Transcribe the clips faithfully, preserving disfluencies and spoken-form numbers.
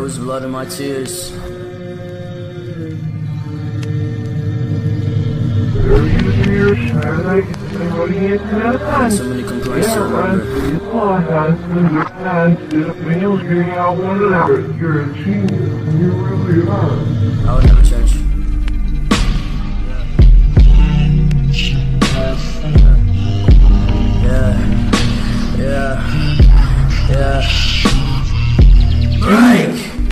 was blood in my tears. So many complaints to remember. You're a genius. You really are. I would never change. Yeah, yeah, yeah. Break!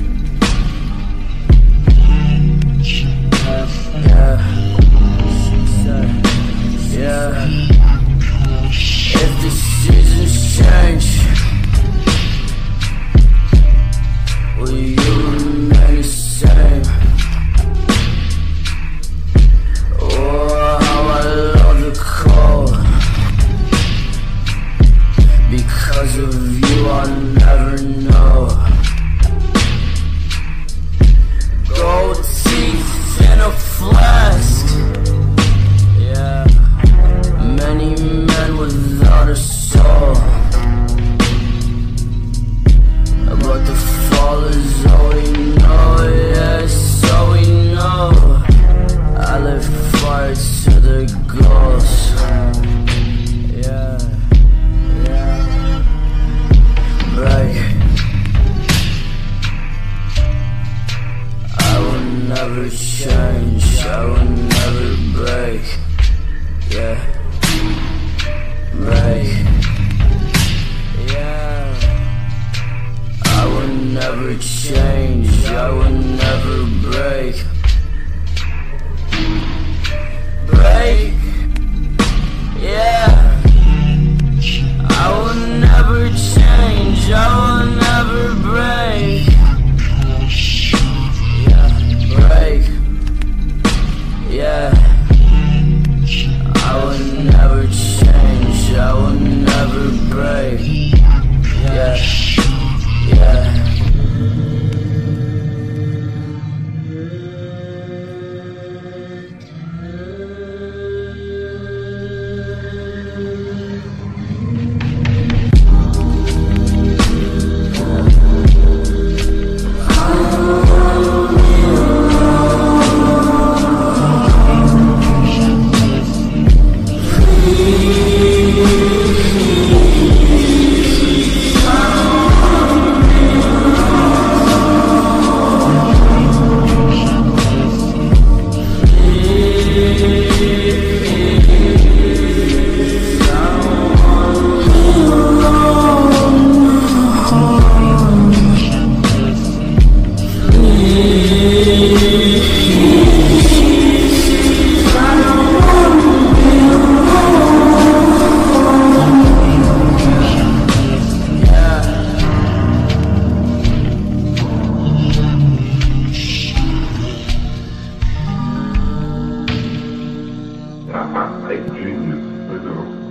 Yeah. Yeah. If the seasons change, will you remain the same? Oh, how I love the cold. Because of you I'll never know. Gold teeth in a flask. Yeah. Many men without a soul. But the fall is all we know. Yeah, it's all we know. I live fire to the ghost. Yeah. Break. I will never change. I will never break. Yeah. Break. Yeah. I will never change. I will never break. Break. Yeah. I will never change, I will never break. Yeah, break. Yeah. I will never change, I will never break. Yeah, yeah. Like genius, I know.